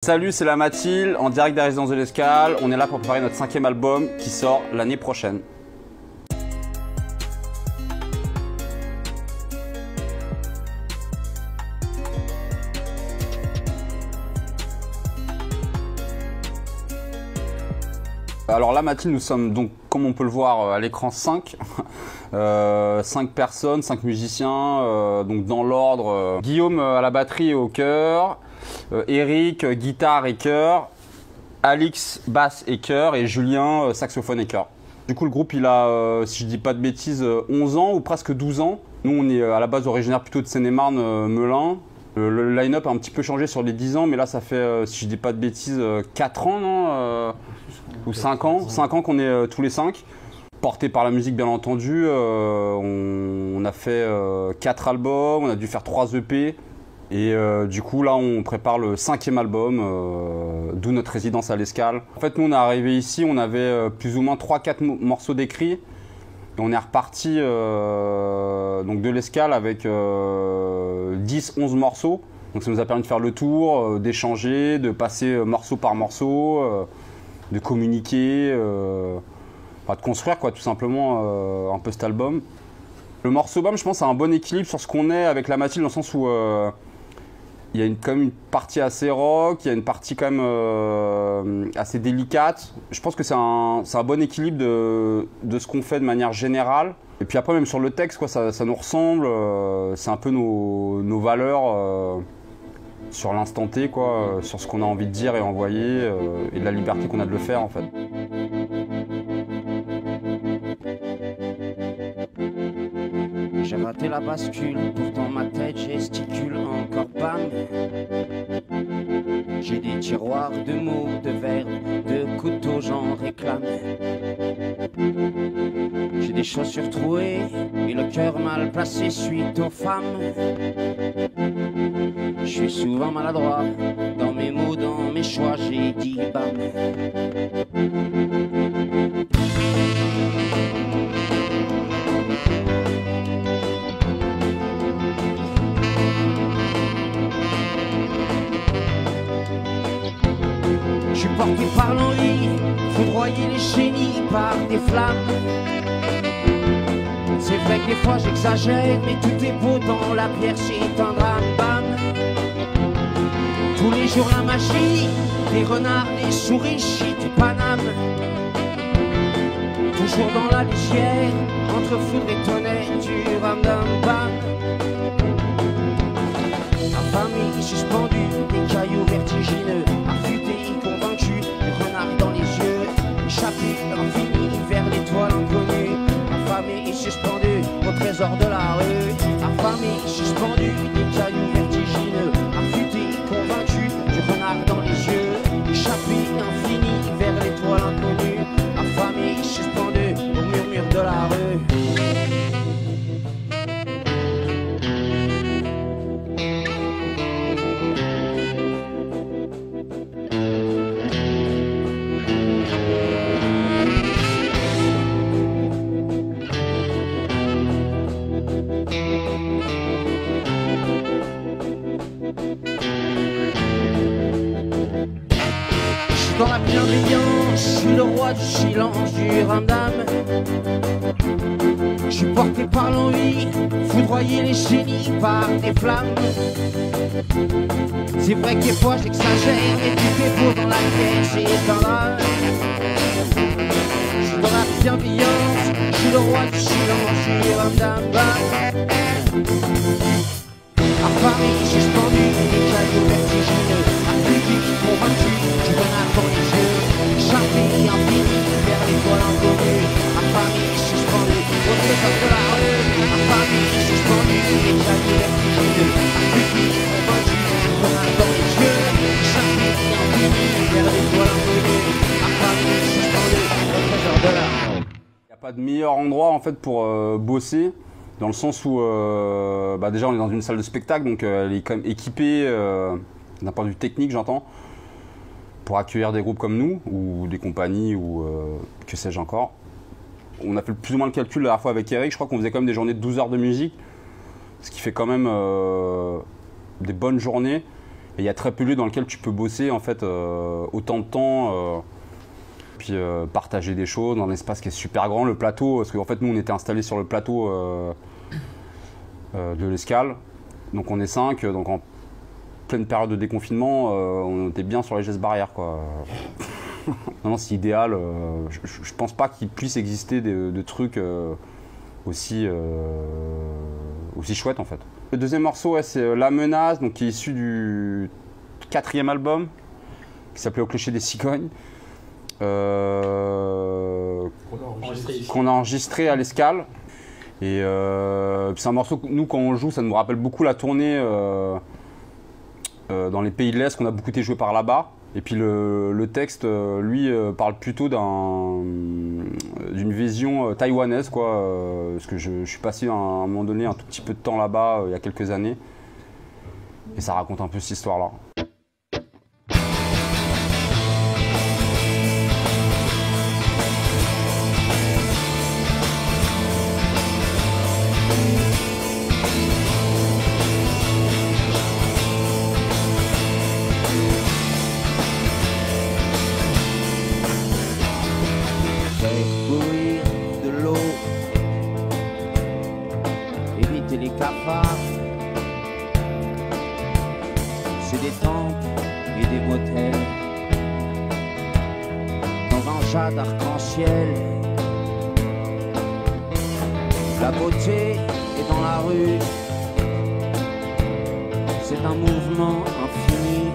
Salut, c'est la Mathilde, en direct des résidences de l'Escale. On est là pour préparer notre 5e album qui sort l'année prochaine. Alors là, Mathilde, nous sommes donc, comme on peut le voir à l'écran, 5. 5 personnes, 5 musiciens, donc dans l'ordre. Guillaume à la batterie et au chœur, Eric guitare et chœur, Alix basse et chœur et Julien saxophone et chœur. Du coup, le groupe, il a, si je dis pas de bêtises, 11 ans ou presque 12 ans. Nous, on est à la base originaire plutôt de Seine-et-Marne, Melun. Le line-up a un petit peu changé sur les 10 ans, mais là, ça fait, si je dis pas de bêtises, 4 ans, non ou 5 ans. 5 ans qu'on est tous les 5. Porté par la musique, bien entendu. On a fait 4 albums, on a dû faire 3 EP. Et du coup, là, on prépare le 5e album, d'où notre résidence à l'Escale. En fait, nous, on est arrivé ici, on avait plus ou moins 3-4 morceaux d'écrits. Et on est reparti donc de l'Escale avec 10-11 morceaux. Donc ça nous a permis de faire le tour, d'échanger, de passer morceau par morceau, de communiquer, de construire quoi, tout simplement un peu cet album. Le morceau BAM, je pense, a un bon équilibre sur ce qu'on est avec la Mathilde, dans le sens où il y a quand même une partie assez rock, il y a une partie quand même assez délicate. Je pense que c'est un bon équilibre de ce qu'on fait de manière générale. Et puis après, même sur le texte, quoi, ça nous ressemble. C'est un peu nos valeurs sur l'instant T, quoi, sur ce qu'on a envie de dire et envoyer, et de la liberté qu'on a de le faire, en fait. J'ai raté la bascule, pourtant ma tête gesticule encore bam. J'ai des tiroirs de mots, de verbes, de couteaux, j'en réclame. J'ai des chaussures trouées et le cœur mal placé suite aux femmes. Je suis souvent maladroit dans mes mots, dans mes choix, j'ai dit bam. Je suis porté par l'envie, foudroyer les génies par des flammes. C'est vrai que des fois j'exagère, mais tout est beau dans la pierre, c'est un drame, bam. Tous les jours la magie, des renards, des souris, shit et Paname. Toujours dans la lisière, entre foudre et tonnerre, du ramdam, bam. Affamé, suspendu, des cailloux vertigineux, affûté, convaincu, des renards dans les yeux, échappé, infini, vers l'étoile inconnue. Affamé et suspendu au trésor de la rue. Affamé, suspendu, des cailloux vertigineux, affûté, convaincu, du renard dans les yeux, échappé, infini, vers l'étoile inconnue. Affamé, suspendu au murmure de la rue. Dans la bienveillance, je suis le roi du silence, du ramdam. Je suis porté par l'envie, foudroyer les génies par des flammes. C'est vrai que des fois j'exagère, et tout est beau dans la terre, c'est un drame. Je suis dans la bienveillance, je suis le roi du silence, du ramdam. Affamé, suspendu, des cailloux vertigineux, affûté, convaincu, du renard dans les yeux, échappé, infini, vers l'étoile inconnue. Affamé, suspendu, au trésor de la rue. Affamé, suspendu, des cailloux vertigineux, affûté, convaincu, du renard dans les yeux, échappé, infini, vers l'étoile inconnue. Affamé, suspendu, au trésor de la rue. Il n'y a pas de meilleur endroit en fait pour bosser. Dans le sens où déjà on est dans une salle de spectacle, donc elle est quand même équipée d'un point de vue technique, j'entends, pour accueillir des groupes comme nous, ou des compagnies, ou que sais-je encore. On a fait plus ou moins le calcul la dernière fois avec Eric, je crois qu'on faisait quand même des journées de 12 heures de musique, ce qui fait quand même des bonnes journées. Et il y a très peu de lieux dans lesquels tu peux bosser en fait autant de temps. Puis partager des choses dans un espace qui est super grand, le plateau, parce qu'en fait nous on était installés sur le plateau de l'Escale, donc on est 5, donc en pleine période de déconfinement, on était bien sur les gestes barrières quoi. Non, c'est idéal, je pense pas qu'il puisse exister de trucs aussi chouettes en fait. Le deuxième morceau c'est La Menace, donc, qui est issu du 4e album, qui s'appelait Au clocher des cigognes. Qu'on a enregistré à l'Escale. Et c'est un morceau que nous, quand on le joue, ça nous rappelle beaucoup la tournée dans les pays de l'Est, qu'on a beaucoup été joué par là-bas. Et puis le texte, lui, parle plutôt d'une vision taïwanaise, quoi. Parce que je suis passé à un moment donné un tout petit peu de temps là-bas, il y a quelques années. Et ça raconte un peu cette histoire-là. Les cafards, c'est des temples et des motels dans un jade arc-en-ciel. La beauté est dans la rue, c'est un mouvement infini,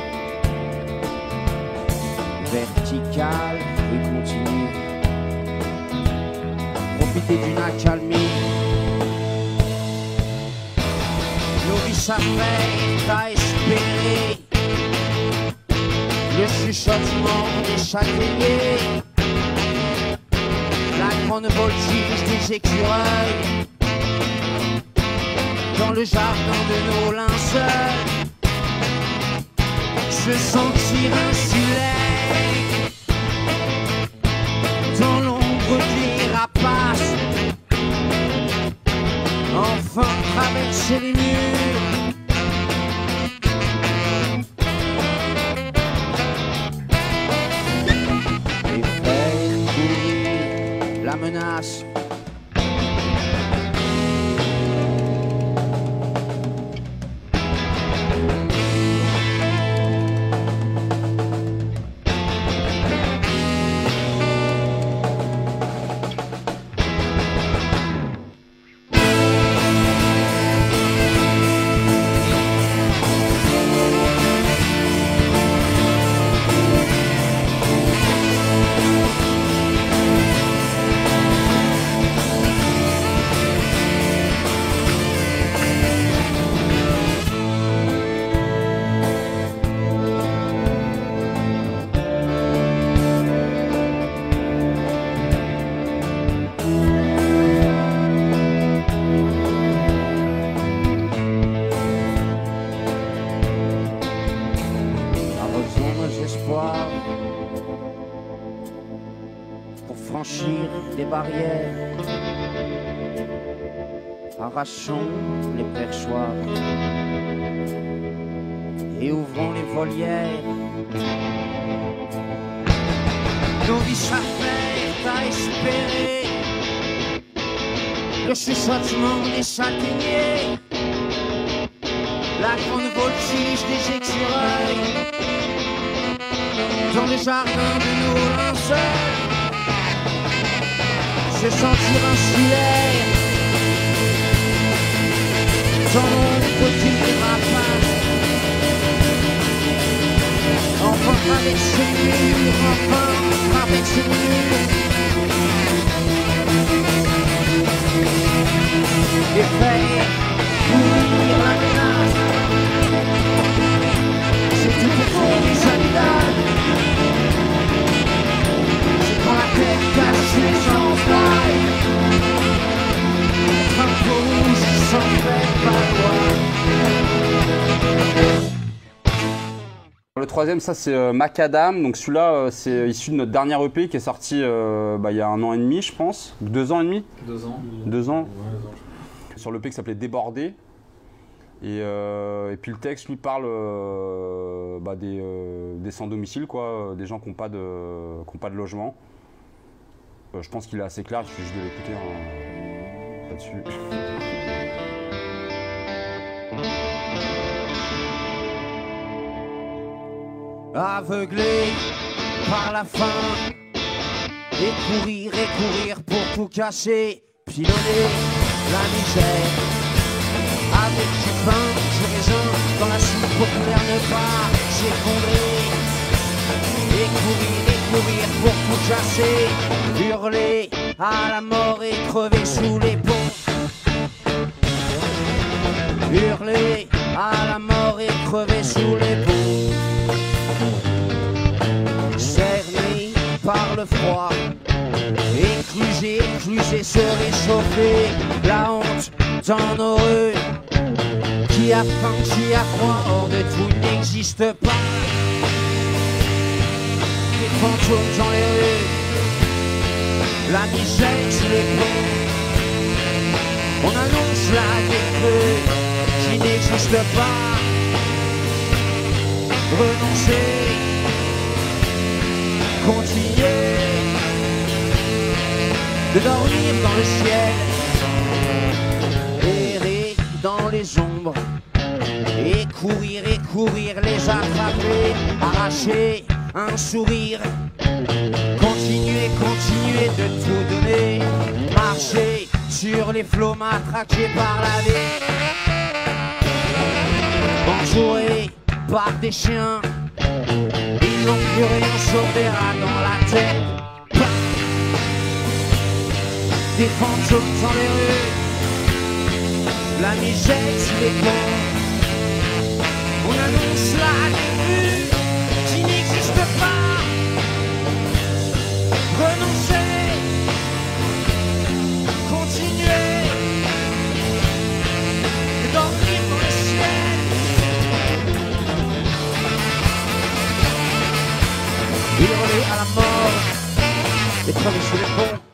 vertical et continu. Profitez d'une accalmie. Nos vies s'affairent à espérer le chuchotement des châtaigniers, la grande voltige des écureuils dans le jardin de nos linceuls. Se sentir insulaire dans l'ombre des rapaces, enfin traverser les murs. Et faire courir la menace. Pour franchir les barrières, arrachons les perchoirs et ouvrons les volières. Nos vies s'affairent à espérer le chuchotement des châtaigniers, la grande voltige des écureuils dans le jardin de nos linceuls. Se sentir insulaire dans l'ombre des rapaces, enfin traverser les murs, enfin traverser les murs. Et faire courir la menace, c'est tout au fond des soldats. C'est quand la tête cache les entrailles, un peu rouge s'en fait pas loin. Le troisième, ça c'est Macadam. Donc celui-là, c'est issu de notre dernière EP qui est sorti il y a 1 an et demi, je pense. 2 ans et demi. 2 ans. 2 ans. Ouais, 2 ans. Sur l'EP qui s'appelait Débordé. Et puis le texte lui parle des sans-domicile, quoi, des gens qui n'ont pas de logement. Je pense qu'il est assez clair, il suffit juste de l'écouter là-dessus. Aveuglé par la faim, et courir pour tout casser, pilonner la misère. Avec du pain, du raisin, dans la soupe populaire ne pas s'effondrer. Et courir pour tout casser, hurler à la mort et crever sous les ponts. Hurler à la mort et crever sous les ponts. Cerné par le froid, écluser, se réchauffer. La honte dans nos rues, qui a faim, qui a froid, hors de tout n'existe pas. Des fantômes dans les rues, la misère sous les ponts. On annonce la décrue qui n'existe pas. Renoncer, continuer de dormir dans le ciel, errer dans les ombres, et courir, les attraper, arracher un sourire, continuer de tout donner, marcher sur les flots matraqués par la vie, entouré par des chiens, ils n'ont plus rien sauf des rats dans la tête. Des fantômes dans les rues, la misère sous les ponts. On annonce la décrue qui n'existe pas. Renoncer, continuer de dormir dans le ciel. Hurler à la mort et traverser les ponts.